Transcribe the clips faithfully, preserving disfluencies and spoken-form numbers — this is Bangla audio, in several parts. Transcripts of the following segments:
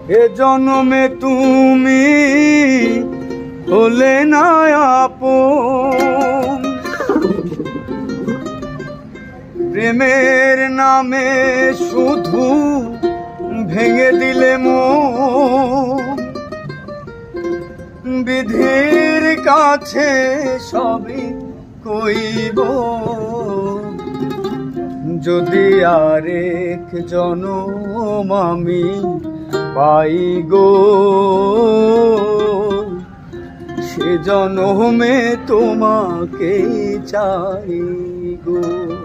এ জন্মে তুমি হলে না আপন, প্রেমের নামে শুধু ভেঙে দিলে মন। বিধির কাছে সবই কইব, যদি আরেক জনম আমি পাই গো, সে জনমে তোমাকে চাই গো।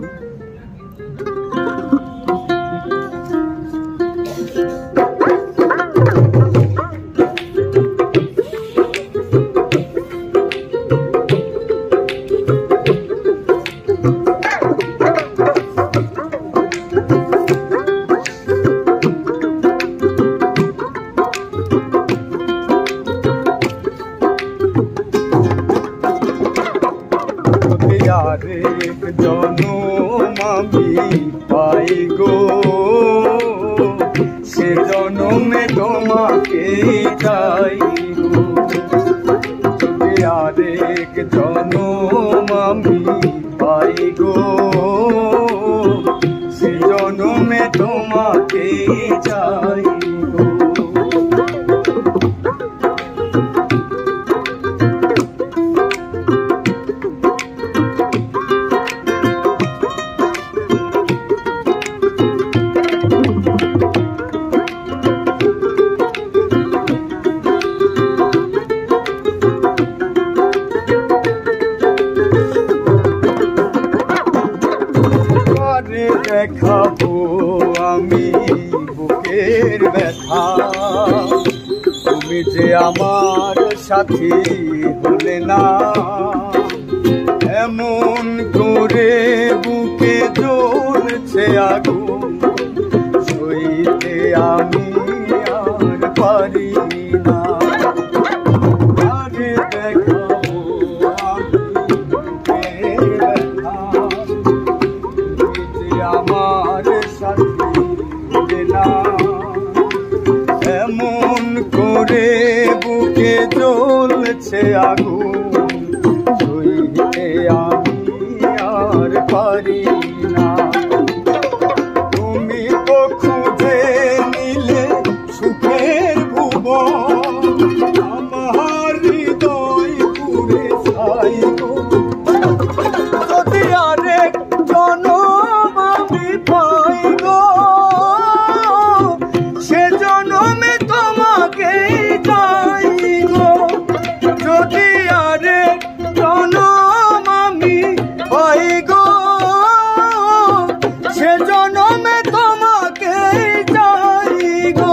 আরেক জনম আমি পাই গো, সে জনমে তোমাকে চাই গো। যদি আরেক জনম আমি পাই গো, সে জনমে তোমাকে চাই গো। দেখাবো আমি বুকের ব্যথা, তুমি যে আমার সাথী হলে না। এমন করে বুকে জ্বলছে আগুন, সইতে আমি আর পারি না। আরে দেখাবো আমি বুকের ব্যথা, আমার সাথী হলে না। এমন করে বুকে জ্বলছে আগুন, সইতে আমি আর পারি না। তুমি তো খুঁজে নিলে সুখের ভুবন, আমার হৃদয় পুরে ছাই গো। যদি আরেক জনম আমি পাই গো, সে জনমে তোমাকে চাই গো। যদি আরেক জনম আমি পাই গো, সে জনমে তোমাকে চাই গো।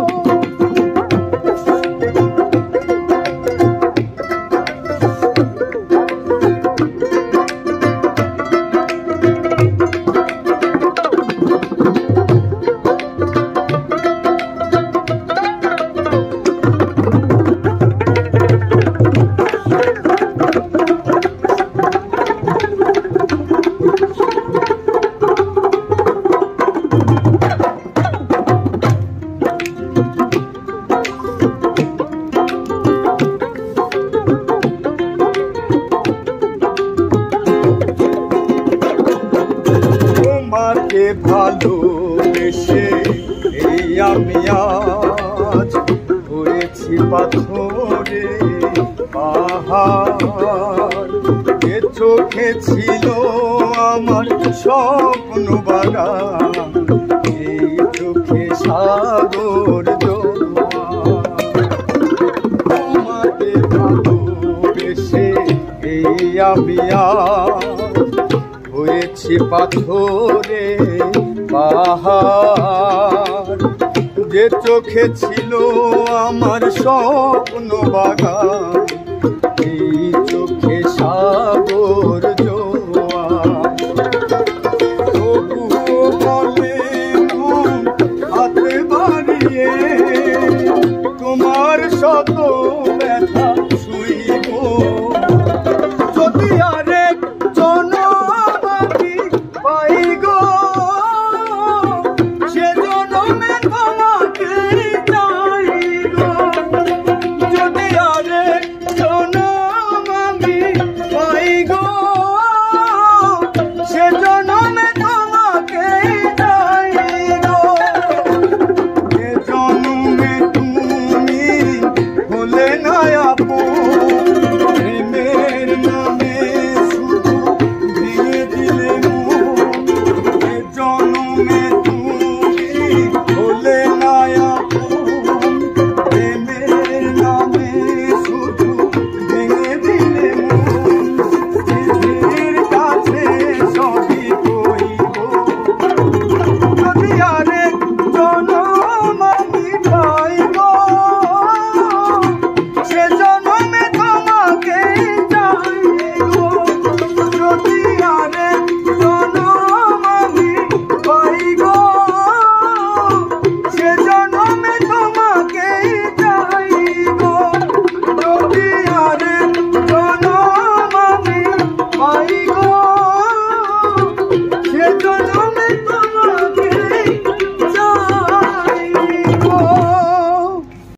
তোমাকে ভালোবেসে এই আমি আজ হয়েছি পাথরে পাহাড়। এ চোখে ছিল আমার স্বপ্ন বাগান, এই চোখে সাগর জোয়ার। তোমাকে ভালোবেসে এই আমি আজ হয়েছি পাথরে পাহাড়। যে চোখে ছিল আমার স্বপ্ন বাগান, এই চোখে সাগর জোয়ার। তবুও বলে মন হাতে বাড়িয়ে, তোমার শত ব্যথা শুইব। যদি আরেক জনম আমি পাই গো, সে জনমে তোমাকে চাই পাই